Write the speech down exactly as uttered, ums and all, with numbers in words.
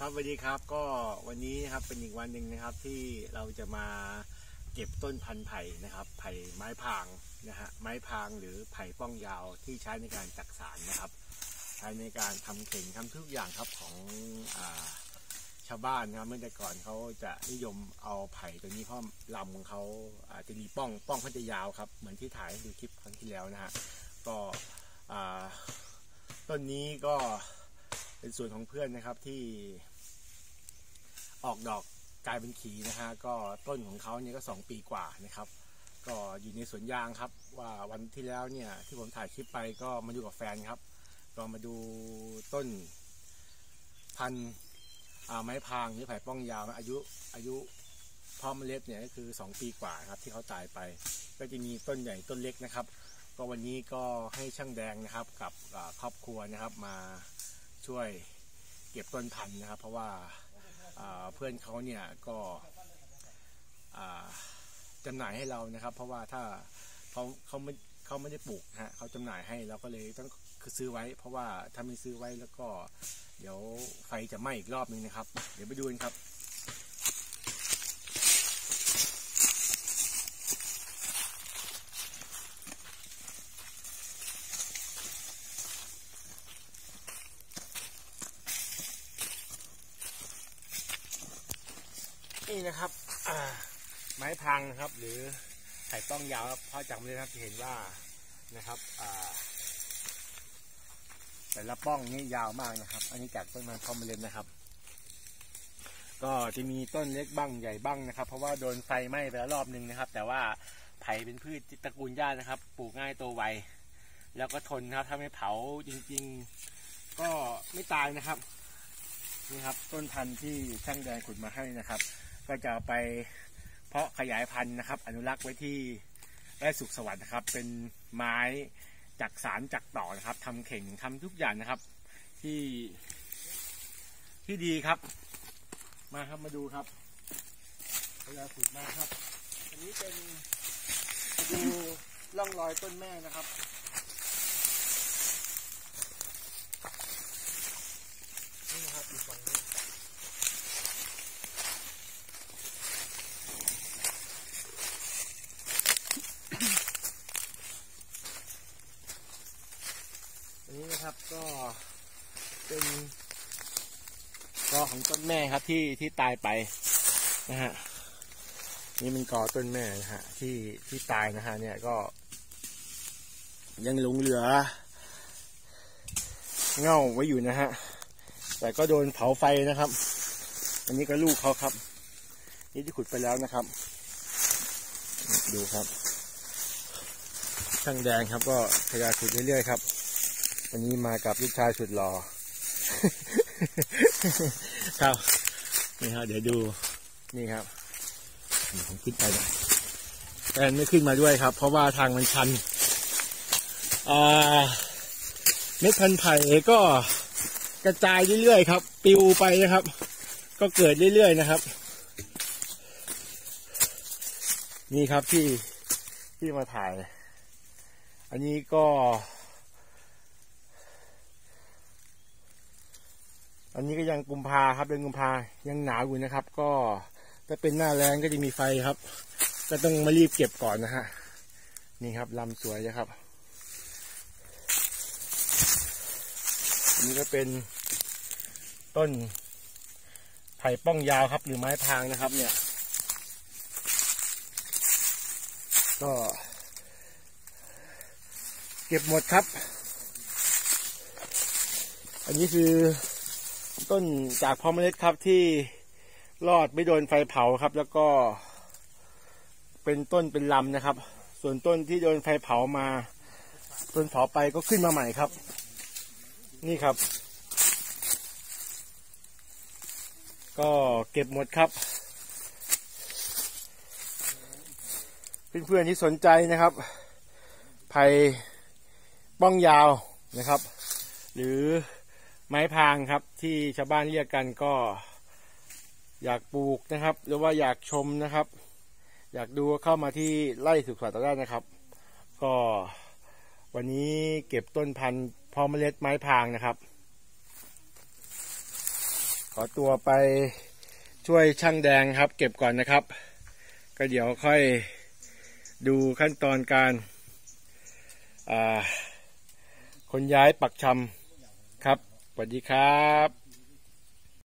ครับสวัสดีครับก็วันนี้นะครับเป็นอีกวันหนึ่งนะครับที่เราจะมาเก็บต้นพันธุ์ไผ่นะครับไผ่ไม้พางนะฮะไม้พางหรือไผ่ป้องยาวที่ใช้ในการจักสานนะครับใช้ในการทำเข่งทำทุกอย่างครับของอ่าชาวบ้านนะครับเมื่อแต่ก่อนเขาจะนิยมเอาไผ่ตัวนี้เพราะลำของเขาอาจจะมีป้องป้องเขาจะยาวครับเหมือนที่ถ่ายดูคลิปครั้งที่แล้วนะฮะก็ต้นนี้ก็เป็นส่วนของเพื่อนนะครับที่ออกดอกกลายเป็นขีนะฮะก็ต้นของเขาเนี่ยก็สองปีกว่านะครับก็อยู่ในสวนยางครับว่าวันที่แล้วเนี่ยที่ผมถ่ายคลิปไปก็มาดูกับแฟนครับก็มาดูต้นพันธุ์ไม้พางหรือไผ่ป้องยาวอายุอายุเพาะเมล็ดเนี่ยก็คือสองปีกว่าครับที่เขาตายไปก็จะมีต้นใหญ่ต้นเล็กนะครับก็วันนี้ก็ให้ช่างแดงนะครับกับครอบครัวนะครับมาช่วยเก็บต้นพันธุ์นะครับเพราะว่าเพื่อนเขาเนี่ยก็จำหน่ายให้เรานะครับเพราะว่าถ้าเขาเขาไม่เขาไม่ได้ปลูกฮะเขาจำหน่ายให้เราก็เลยต้องคือซื้อไว้เพราะว่าถ้าไม่ซื้อไว้แล้วก็เดี๋ยวไฟจะไหม้อีกรอบนึงนะครับเดี๋ยวไปดูกันครับนี่นะครับไม้พางนะครับหรือไผ่ป้องยาวครับเพราะจากนี้นะครับจะเห็นว่านะครับแต่ละป้องนี่ยาวมากนะครับอันนี้จากต้นไม้พอมเมล็ดนะครับก็จะมีต้นเล็กบ้างใหญ่บ้างนะครับเพราะว่าโดนไฟไหม้ไปแล้วรอบนึงนะครับแต่ว่าไผ่เป็นพืชตระกูลหญ้านะครับปลูกง่ายโตไวแล้วก็ทนครับถ้าไม่เผาจริงๆก็ไม่ตายนะครับนี่ครับต้นพันธุ์ที่ช่างแดงขุดมาให้นะครับก็จะไปเพาะขยายพันธุ์นะครับอนุรักษ์ไว้ที่ไร่สุขสวัสดิ์นะครับเป็นไม้จักสานจักต่อนะครับทำเข่งทำทุกอย่างนะครับที่ที่ดีครับมาครับมาดูครับเวลาขุดมาครับอันนี้เป็นดูร่องรอยต้นแม่นะครับนี่นะครับอยู่ฝั่งนี้อันนี้นะครับก็เป็นกอของต้นแม่ครับที่ที่ตายไปนะฮะนี่เป็นกอต้นแม่นะฮะที่ที่ตายนะฮะเนี่ยก็ยังหลงเหลือเง่าไว้อยู่นะฮะแต่ก็โดนเผาไฟนะครับอันนี้ก็ลูกเขาครับนี่ที่ขุดไปแล้วนะครับดูครับช่างแดงครับก็พยายามขุดเรื่อยๆครับวันนี้มากับลูกชายสุดหล่อครับนี่ครับเดี๋ยวดูนี่ครับผมขึ้นไปได้แอนไม่ขึ้นมาด้วยครับเพราะว่าทางมันชันเม็ดพันธุ์ไผ่ก็กระจายเรื่อยๆครับปิวไปนะครับก็เกิดเรื่อยๆนะครับนี่ครับที่ที่มาถ่ายอันนี้ก็อันนี้ก็ยังกุมภาครับเดือนกุมภายังหนาวอยู่นะครับก็ถ้าเป็นหน้าแล้งก็จะมีไฟครับก็ต้องมารีบเก็บก่อนนะฮะนี่ครับลำสวยนะครับอันนี้ก็เป็นต้นไผ่ป้องยาวครับหรือไม้พางนะครับเนี่ยก็เก็บหมดครับอันนี้คือต้นจากเพาะเมล็ดครับที่รอดไม่โดนไฟเผาครับแล้วก็เป็นต้นเป็นลำนะครับส่วนต้นที่โดนไฟเผามาต้นเผาไปก็ขึ้นมาใหม่ครับนี่ครับก็เก็บหมดครับเพื่อนๆที่สนใจนะครับไผ่ป้องยาวนะครับหรือไม้พางครับที่ชาวบ้านเรียกกันก็อยากปลูกนะครับหรือว่าอยากชมนะครับอยากดูเข้ามาที่ไร่สุขสวัสดิ์ได้นะครับก็วันนี้เก็บต้นพันธุ์เพาะเมล็ดไม้พางนะครับขอตัวไปช่วยช่างแดงครับเก็บก่อนนะครับก็เดี๋ยวค่อยดูขั้นตอนการขนย้ายปักชำครับสวัสดีครับ